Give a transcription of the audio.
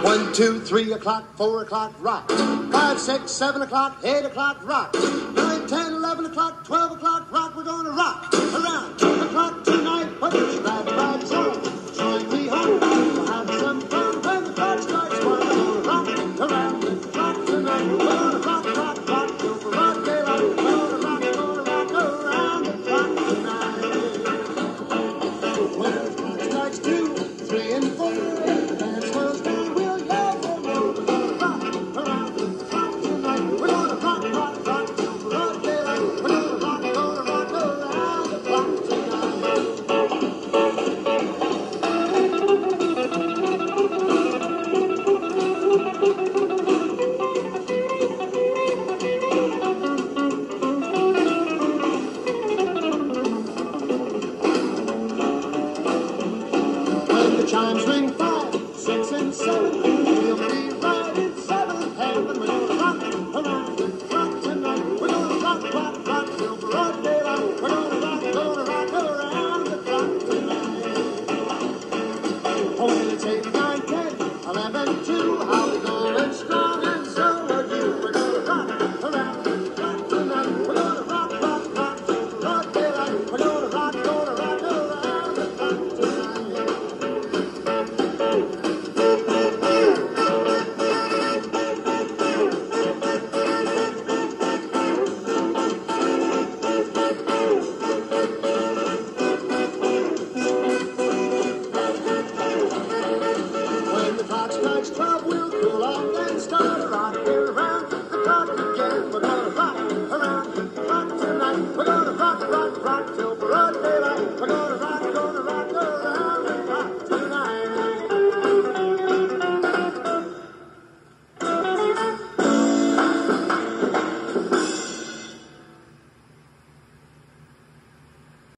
1, 2, 3 o'clock, 4 o'clock, rock. 5, 6, 7 o'clock, 8 o'clock, rock. 9, 10, 11 o'clock, 12 o'clock, rock. We're gonna rock around the clock tonight. Put your glad rags on, join me home. We'll have some fun when the clock strikes 1. We're gonna rock around the clock tonight. We're gonna rock, rock, rock till the broad daylight. We're gonna rock around the clock tonight. When the clock strikes 2, 3, and 4, the dance floor's full. We'll yell for more. We're gonna rock around the clock tonight. We're gonna rock, rock, rock till the broad daylight. We're gonna rock around the clock tonight. When the chimes ring 5, 6, and 7, we'll be right in 7th heaven. We're gonna rock around the clock tonight. We're gonna rock, rock, rock till broad daylight. We're gonna rock around the clock tonight. Oh, it's 8, 9, 10, 11, 2. How we going strong and so are you. We're gonna rock around the clock tonight. We're gonna rock, rock, rock till broad daylight. We're gonna rock around the clock tonight. When the clock strikes 12, we'll cool off and start a rock around the clock again. We're gonna rock around the clock tonight. We're gonna rock, rock, rock till broad daylight. We're gonna rock around